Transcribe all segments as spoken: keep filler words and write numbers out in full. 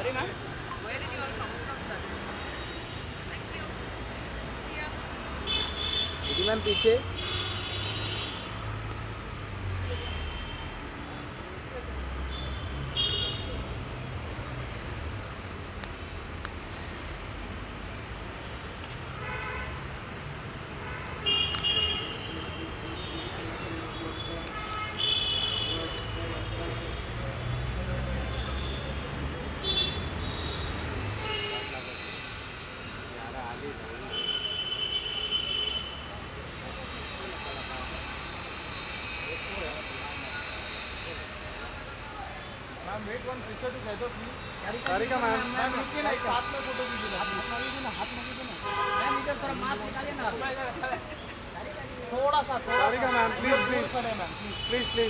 Sorry, ma'am. Where did you all come from, sir? Thank you. See ya. जी ma'am पीछे। Wait one picture together, please. Sarika ma'am. Ma'am रुकिए ना, साथ में photo कीजिए ना। हाथ मांगिए ना, हाथ मांगिए ना। मैम इधर थोड़ा मास्क निकालिए ना। थोड़ा सा सारिका मैम प्लीज प्लीज करें मैम प्लीज प्लीज प्लीज।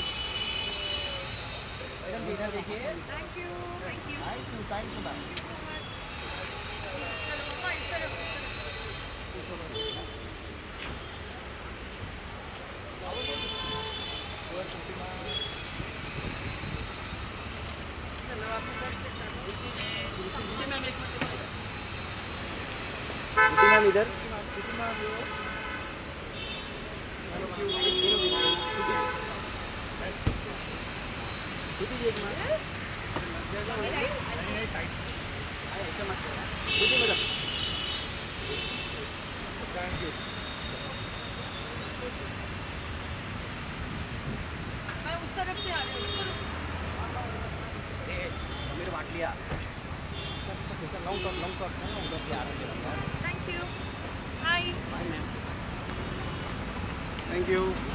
इधर देखिए। Thank you. Thank you. Thank you thank you ma'am. So much. चलो मम्मा इस तरफ इस तरफ। चलो आप इधर से चलो। श्रुति मैम एक मिनट। जी मैम इधर। श्रुति मैम श्रुति जी एक मैम। नहीं नहीं साइड। ऐसे मत करना। श्रुति मैडम। Thank you. मैं उस तरफ से आ रही हूँ। मेरे बांट लिया। लॉन्ग शॉट लॉन्ग शॉट है उधर से आ रहा है। Thank you. Bye. Bye ma'am. Thank you.